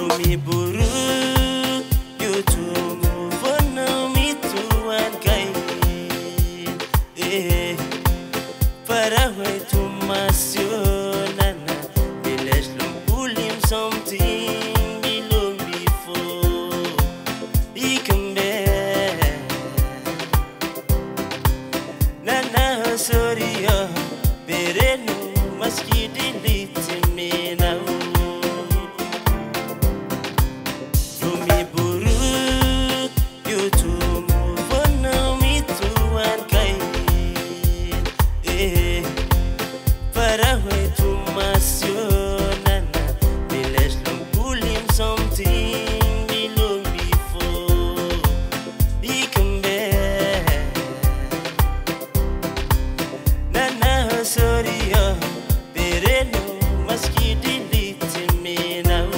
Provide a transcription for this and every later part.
me buru you to move on now me to one guy para way to masionana village long pull him something below before he come back nana sorry berenu maski delete me now. Sorry, pereno maski delete me now.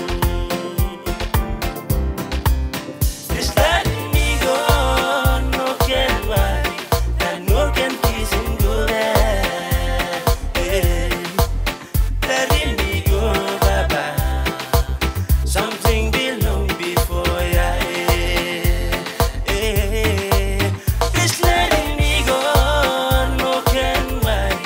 Just letting me go, no can worry, and no can please him go there. Letting me go, baba. Something belong before ya. Just letting me go, no can worry.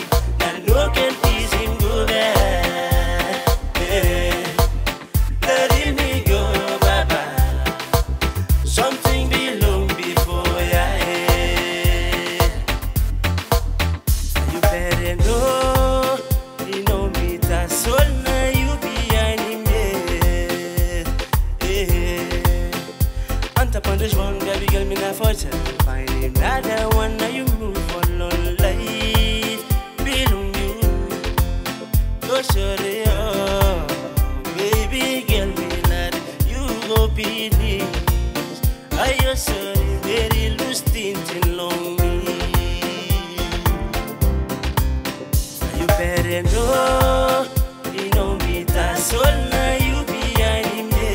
One baby girl, me not fortune. Find another one, now you move on life. Belong you, go sorry, oh baby girl, me not you go believe. I you sorry, very loose thinking long me. You better know, you know me that's all now you behind me.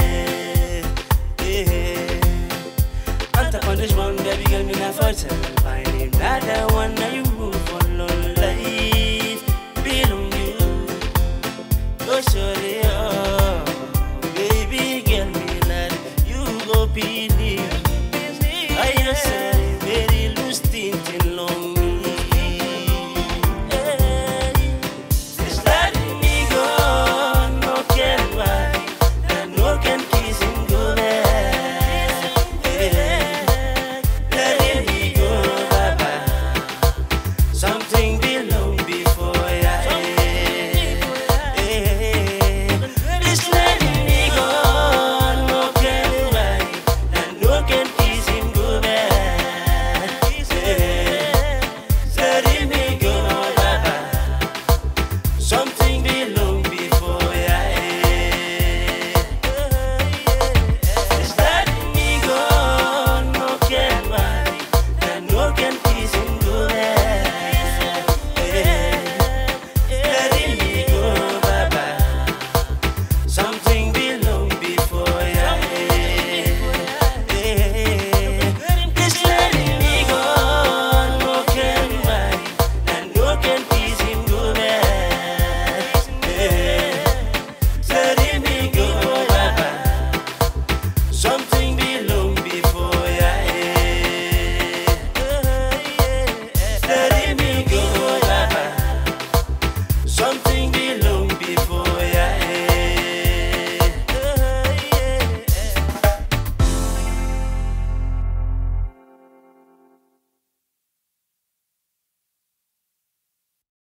One baby girl, me not fortune. Find another one, now you move on life. Belong you, go sorry, oh baby girl, me not you go be.